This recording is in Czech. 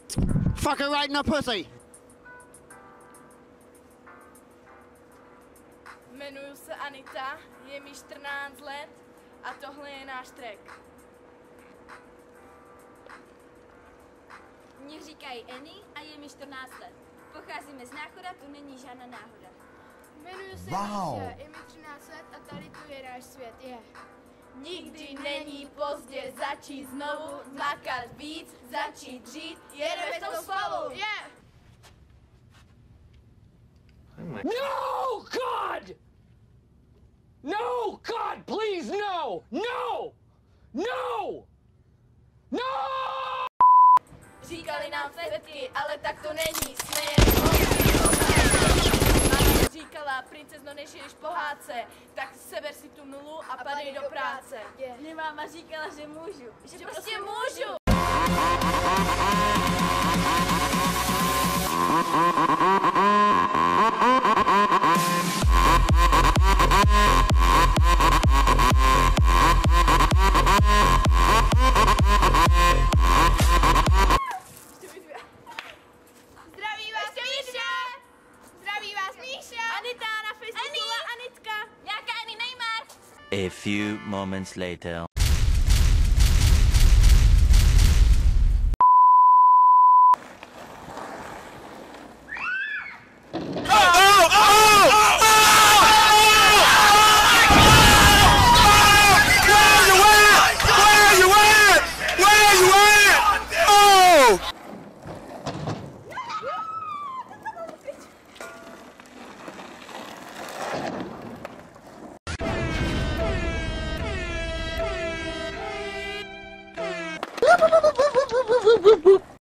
Fuck her right in the pussy. Jmenuji se Anita, je mi 14 let a tohle je náš track. Mně říkají Annie a je mi 14 let. Pocházíme z Náchoda, to není žádná náhoda. Jmenuji se Míša, je mi 13 let a tady tu je náš svět, je. Nikdy není pozdě začít znovu, makat víc, začít žít, jedeme to spolu. Je! No, God! No, God, please, no! No! No! No! Říkali nám svědky, ale tak to není, jsme jen říkala, princezno, než jedeš po hádce, tak seber si tu nulu a padej do práce. Mě máma říkala, že můžu. Že prostě můžu! Zdraví vás Míša! Zdraví vás Míša! Anita na Facebooku a Anitka! Nějaká Annie Neymar! A few moments later.